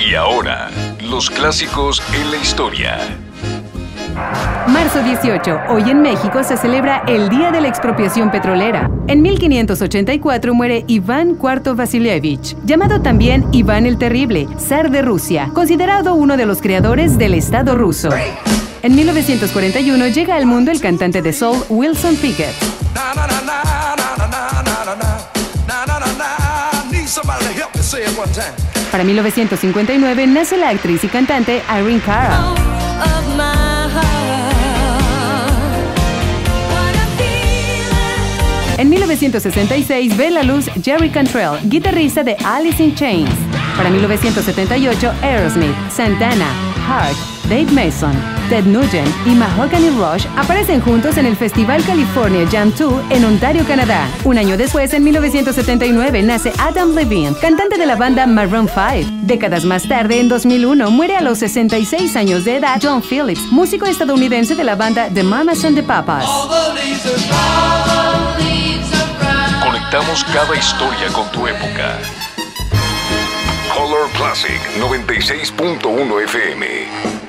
Y ahora, los clásicos en la historia. Marzo 18. Hoy en México se celebra el Día de la Expropiación Petrolera. En 1584 muere Iván IV Vasilievich, llamado también Iván el Terrible, zar de Rusia, considerado uno de los creadores del Estado ruso. En 1941 llega al mundo el cantante de soul Wilson Pickett. Para 1959 nace la actriz y cantante Irene Cara. En 1966 ve la luz Jerry Cantrell, guitarrista de Alice in Chains. Para 1978, Aerosmith, Santana, Heart, Dave Mason, Ted Nugent y Mahogany Rush aparecen juntos en el Festival California Jam 2 en Ontario, Canadá. Un año después, en 1979, nace Adam Levine, cantante de la banda Maroon 5. Décadas más tarde, en 2001, muere a los 66 años de edad John Phillips, músico estadounidense de la banda The Mamas and the Papas. Conectamos cada historia con tu época. Color Classic 96.1 FM.